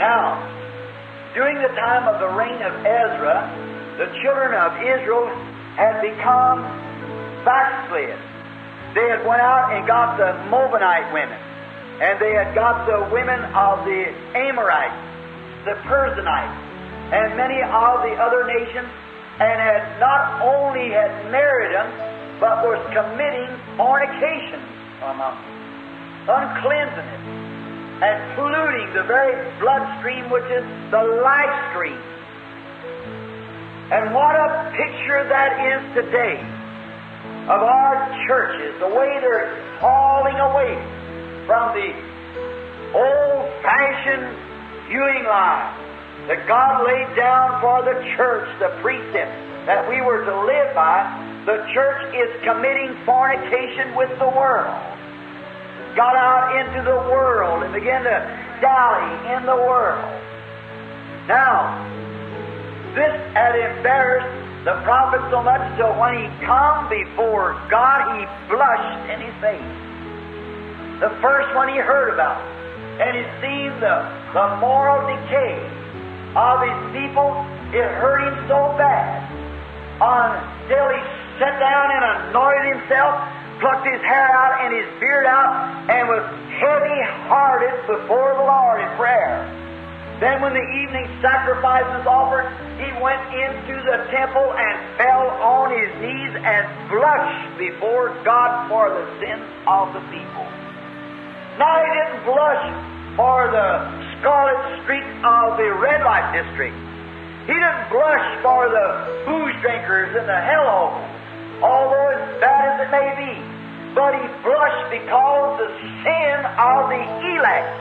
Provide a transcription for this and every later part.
Now, during the time of the reign of Ezra, the children of Israel had become backslid. They had went out and got the Moabite women, and they had got the women of the Amorites, the Perizzites, and many of the other nations, and had not only had married them, but was committing fornication among them, uncleansing it, and polluting the very bloodstream which is the life stream. And what a picture that is today of our churches, the way they're falling away from the old-fashioned viewing line that God laid down for the church, the precepts that we were to live by. The church is committing fornication with the world. Got out into the world and began to dally in the world. Now, this had embarrassed the prophet so much till when he come before God, he blushed in his face. The first one he heard about, and he seen the moral decay of his people. It hurt him so bad until he sat down and anointed himself, plucked his hair out and his beard out, and was heavy-hearted before the Lord in prayer. Then when the evening sacrifice was offered, he went into the temple and fell on his knees and blushed before God for the sins of the people. Now he didn't blush for the scarlet streak of the red light district. He didn't blush for the booze drinkers and the hellholes, although as bad as it may be. But he blushed because the sin of the elect.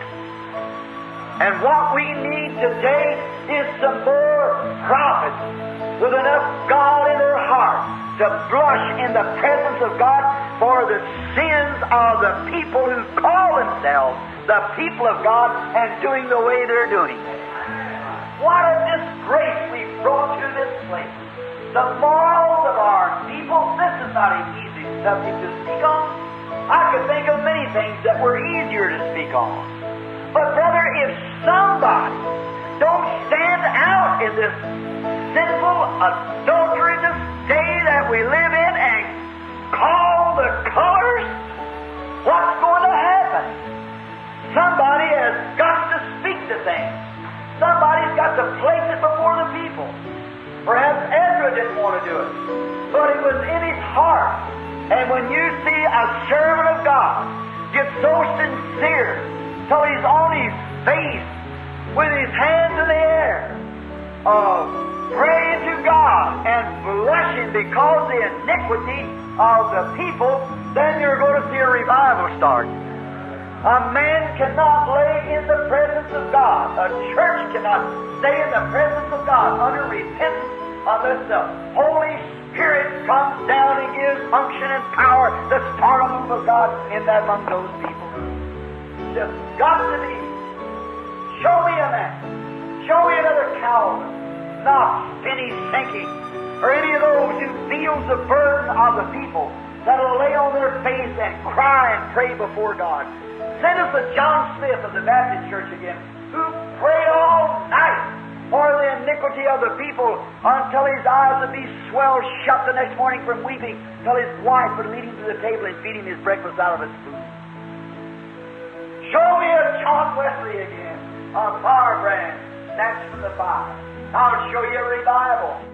And what we need today is some more prophets with enough God in their heart to blush in the presence of God for the sins of the people who call themselves the people of God and doing the way they're doing. What a disgrace we've brought to this place. The morals of our people, this is not an easy subject to speak on. I could think of many things that were easier to speak on. But brother, if somebody don't stand out in this sinful, adulterous day that we live in and call the colors, what's going to happen? Somebody has got to speak the thing. Somebody's got to place it before the people. Perhaps Ezra didn't want to do it, but it was in his heart. And when you see a servant of God get so sincere, till he's on his face with his hands in the air, praying to God and blushing because of the iniquity of the people, then you're going to see a revival start. A man cannot lay in the presence of God. A church cannot stay in the presence of God under repentance unless the Holy Spirit comes down and gives unction and power to start a move of God in that among those people. Just got to be. Show me a man. Show me another Calvin, Knox, Finney, Sankey, or any of those who feels the burden of the people that'll lay on their face and cry and pray before God. Send us a John Smith of the Baptist Church again, who prayed all night for the iniquity of the people until his eyes would be swelled shut the next morning from weeping, till his wife would lead him to the table and feed him his breakfast out of his food. Show me a John Wesley again, a firebrand snatched from the fire. I'll show you a revival.